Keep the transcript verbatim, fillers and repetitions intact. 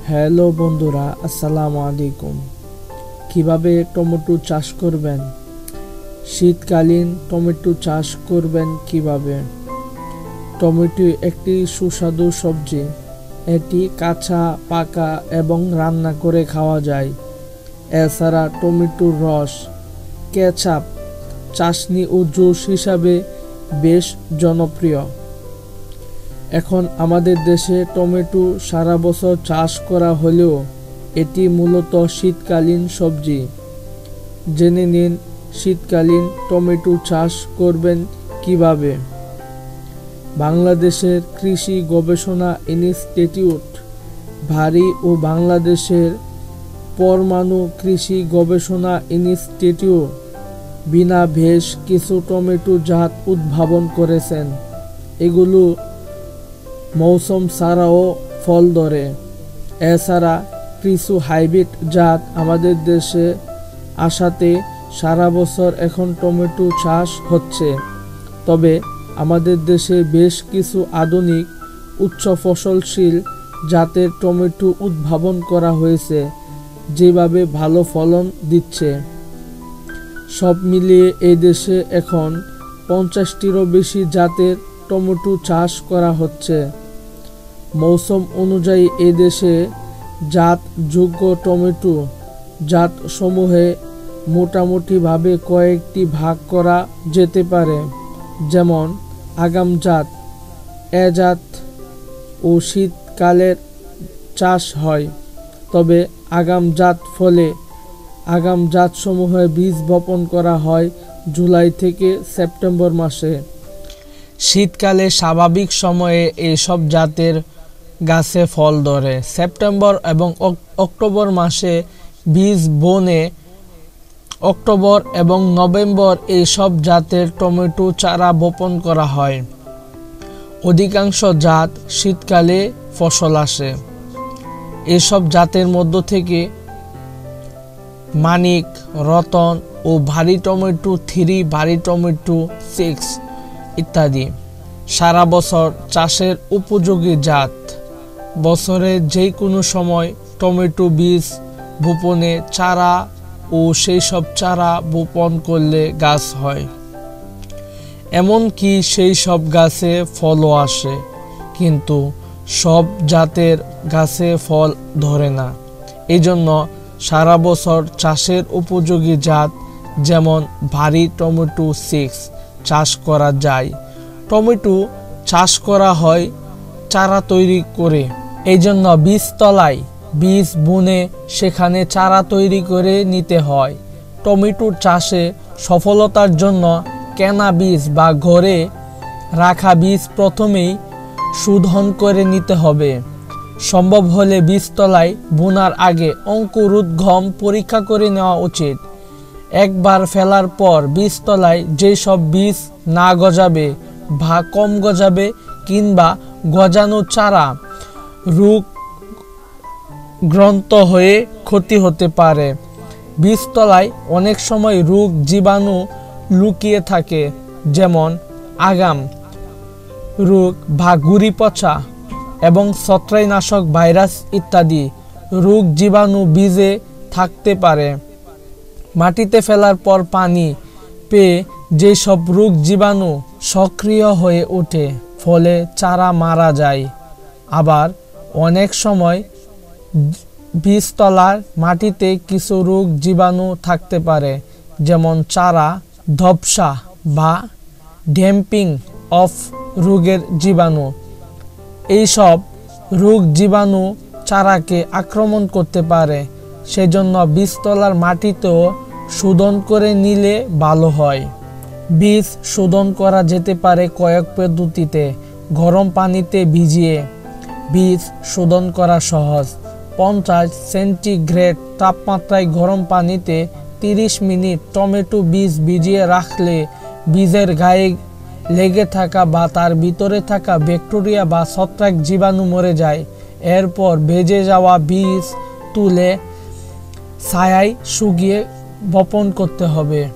Hello বন্ধুরা, আসসালামু আলাইকুম। কিভাবে টমেটো চাষ করবেন, শীতকালীন টমেটো চাষ করবেন কিভাবে। টমেটো একটি সুস্বাদু সবজি। এটি কাঁচা, পাকা এবং রান্না করে খাওয়া যায়। এছাড়া টমেটোর রস, কেচাপ, চাশনি ও জুস হিসাবে বেশ জনপ্রিয়। এখন আমাদের দেশে টমেটো সারা বছর চাষ করা হলেও এটি মূলত শীতকালীন সবজি। জেনে নিন শীতকালীন টমেটো চাষ করবেন কিভাবে। বাংলাদেশের কৃষি গবেষণা ইনস্টিটিউট ভারী ও বাংলাদেশের পরমাণু কৃষি গবেষণা ইনস্টিটিউট বিনা বেশ কিছু টমেটো জাত উদ্ভাবন করেছেন। এগুলো মৌসুম ছাড়াও ফল ধরে। এছাড়া কিছু হাইব্রিড জাত আমাদের দেশে আসাতে সারা বছর এখন টমেটো চাষ হচ্ছে। তবে আমাদের দেশে বেশ কিছু আধুনিক উচ্চ ফসলশীল জাতের টমেটো উদ্ভাবন করা হয়েছে, যেভাবে ভালো ফলন দিচ্ছে। সব মিলিয়ে এই দেশে এখন পঞ্চাশটিরও বেশি জাতের টমেটো চাষ করা হচ্ছে। মৌসুম অনুযায়ী এই দেশে জাতযোগ্য টমেটো জাতসমূহে মোটামুটিভাবে কয়েকটি ভাগ করা যেতে পারে, যেমন আগাম জাত। এ জাত ও শীতকালের চাষ হয়, তবে আগাম জাত ফলে আগাম জাতসমূহে বীজ বপন করা হয় জুলাই থেকে সেপ্টেম্বর মাসে। শীতকালে স্বাভাবিক সময়ে এইসব জাতের গাছে ফল ধরে। সেপ্টেম্বর এবং অক্টোবর মাসে বীজ বনে অক্টোবর এবং নভেম্বর এইসব জাতের টমেটো চারা বপন করা হয়। অধিকাংশ জাত শীতকালে ফসল আসে। এসব জাতের মধ্য থেকে মানিক, রতন ও ভারী টমেটো থ্রি, ভারী টমেটো সিক্স ইত্যাদি সারা বছর চাষের উপযোগী জাত। বছরের যে কোনো সময় টমেটো বীজ বপনে চারা ও সেই সব চারা বপন করলে গাছ হয়। এমনকি সেই সব গাছে ফলও আসে, কিন্তু সব জাতের গাছে ফল ধরে না। এই জন্য সারা বছর চাষের উপযোগী জাত যেমন ভারী টমেটো সিক্স চাষ করা যায়। টমেটো চাষ করা হয় চারা তৈরি করে। এই জন্য বীজতলায় বীজ বুনে সেখানে চারা তৈরি করে নিতে হয়। টমেটোর চাষে সফলতার জন্য কেনা বীজ বা ঘরে রাখা বীজ প্রথমেই শোধন করে নিতে হবে। সম্ভব হলে বীজতলায় বোনার আগে অঙ্কুরোদ্গম পরীক্ষা করে নেওয়া উচিত। একবার ফেলার পর বীজতলায় যেসব বীজ না গজাবে বা কম গজাবে কিংবা গজানো চারা রোগগ্রস্ত হয়ে ক্ষতি হতে পারে। বীজতলায় অনেক সময় রোগ জীবাণু লুকিয়ে থাকে, যেমন আগাম রোগ বা গুড়ি পচা এবং ছত্রাকনাশক ভাইরাস ইত্যাদি রোগ জীবাণু বীজে থাকতে পারে। মাটিতে ফেলার পর পানি পেয়ে যেসব রোগ জীবাণু সক্রিয় হয়ে ওঠে, ফলে চারা মারা যায়। আবার অনেক সময় বীজতলার মাটিতে কিছু রোগ জীবাণু থাকতে পারে, যেমন চারা ধপসা বা ড্যাম্পিং অফ রোগের জীবাণু। এইসব রোগ জীবাণু চারাকে আক্রমণ করতে পারে। সেজন্য বীজতলার মাটিতেও শোধন করে নিলে ভালো হয়। বীজ শোধন করা যেতে পারে কয়েক পদ্ধতিতে। গরম পানিতে ভিজিয়ে বীজ শোধন করা সহজ। পঞ্চাশ সেন্টিগ্রেড তাপমাত্রায় গরম পানিতে তিরিশ মিনিট টমেটো বীজ ভিজিয়ে রাখলে বীজের গায়ে লেগে থাকা বা তার ভিতরে থাকা ব্যাকটেরিয়া বা ছত্রাক জীবাণু মরে যায়। এরপর ভেজে যাওয়া বীজ তুলে ছায়ায় শুকিয়ে বপন করতে হবে।